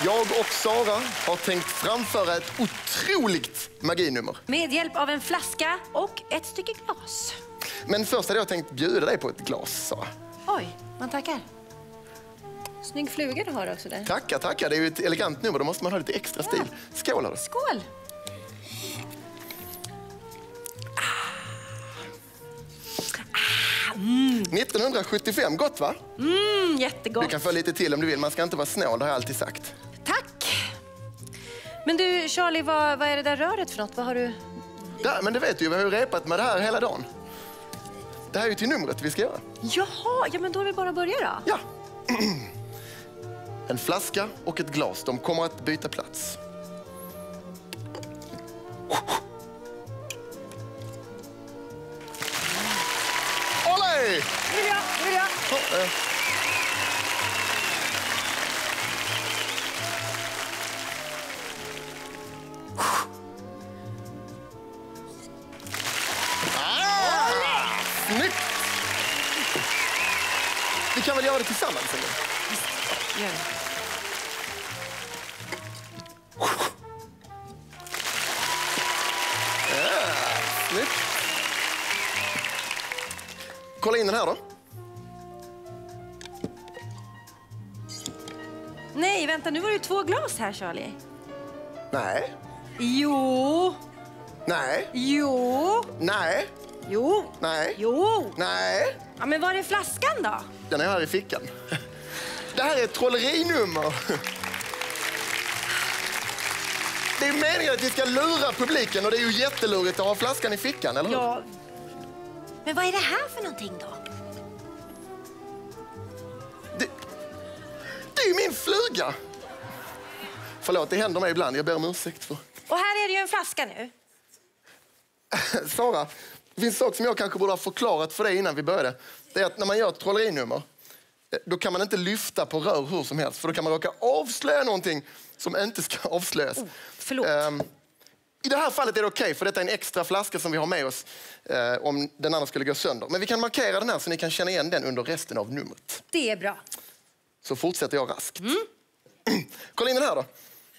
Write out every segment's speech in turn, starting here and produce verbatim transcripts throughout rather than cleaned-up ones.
Jag och Sara har tänkt framföra ett otroligt maginummer. Med hjälp av en flaska och ett stycke glas. Men först hade jag tänkt bjuda dig på ett glas, Sara. Oj, man tackar. Snygg fluga du har också där. Tackar, tackar. Det är ju ett elegant nummer. Då måste man ha lite extra stil. Ja. Skål, då. Skål! Mm. nittonhundrasjuttiofem, gott va? Mm, jättegott. Du kan få lite till om du vill. Man ska inte vara snål, det har jag alltid sagt. Tack! Men du, Charlie, vad, vad är det där röret för något? Vad har du... Ja, men det vet du ju. Vi har ju repat med det här hela dagen. Det här är ju till numret vi ska göra. Jaha, ja men då är det bara att börja då. Ja. En flaska och ett glas. De kommer att byta plats. Olé! Nu vill jag, nu vill jag. Oh, eh. Ah! Snyggt! Vi kan väl göra det tillsammans en gång? Visst, gör det. Ja, snyggt. Kolla in den här då. Nej, vänta, nu var det ju två glas här, Charlie. Nej. Jo. Nej. Jo. Nej. Jo. Nej. Jo. Nej. Ja, men var är flaskan då? Den är här i fickan. Det här är ett trollerinummer. Det är meningen att vi ska lura publiken och det är ju jättelurigt att ha flaskan i fickan, eller hur? Ja. Men vad är det här för någonting då? Det, det är ju min fluga. Förlåt, det händer mig ibland. Jag ber om ursäkt för... Och här är det ju en flaska nu. Sara, det finns en sak som jag kanske borde ha förklarat för dig innan vi började. Det är att när man gör ett trollerinummer, då kan man inte lyfta på rör hur som helst. För då kan man råka avslöja någonting som inte ska avslöjas. Oh, förlåt. Um, I det här fallet är det okej, okay, för detta är en extra flaska som vi har med oss uh, om den andra skulle gå sönder. Men vi kan markera den här så ni kan känna igen den under resten av numret. Det är bra. Så fortsätter jag raskt. Mm. Kolla in den här då.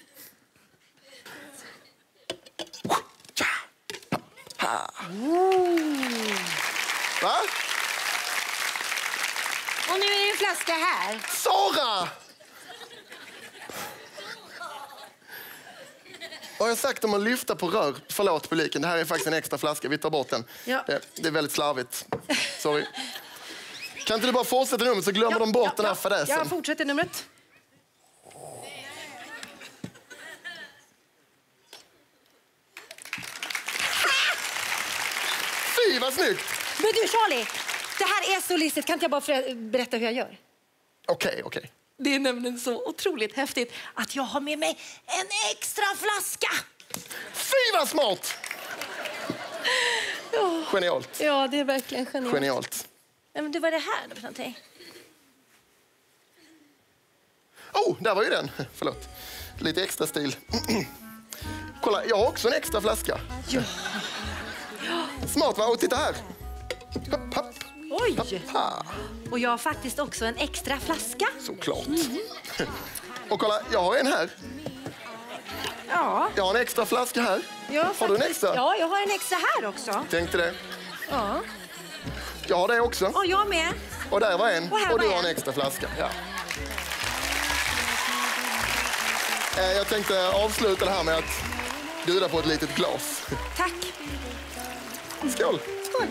Va? Och nu är det en flaska här. Sara! Vad har jag sagt om att lyfta på rör? Förlåt publiken, det här är faktiskt en extra flaska. Vi tar bort den. Ja. Det, det är väldigt slarvigt. Sorry. Kan inte du bara fortsätta numret så glömmer Ja, de bort ja, den här ja. fadäsen. Jag fortsätter numret. Fy, vad snyggt! Men du, Charlie, det här är så listigt. Kan inte jag bara för- berätta hur jag gör? Okej, okay, okej. Okay. Det är nämligen så otroligt häftigt att jag har med mig en extra flaska. Fy, vad smart! Oh. Genialt. Ja, det är verkligen genialt. Genialt. Ja, men det var det här då för någonting. Oh, där var ju den. Förlåt. Lite extra stil. Kolla, jag har också en extra flaska. Ja. Smart, va? Och titta här. Hopp, hopp. Oj! Ha. Och jag har faktiskt också en extra flaska. Såklart. Mm. Och kolla, jag har en här. Ja. Jag har en extra flaska här. Jag har, har du en faktiskt, extra? Ja, jag har en extra här också. Tänkte det. Ja. Jag har det också. Och jag med. Och där var en. Och här Och du var har en en. extra flaska. Ja. Eh, Jag tänkte avsluta det här med att bjuda på ett litet glas. Tack. Skål! Skål.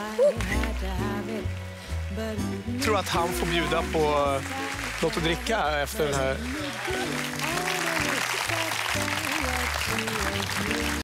Jag tror att han får bjuda på något att dricka efter den här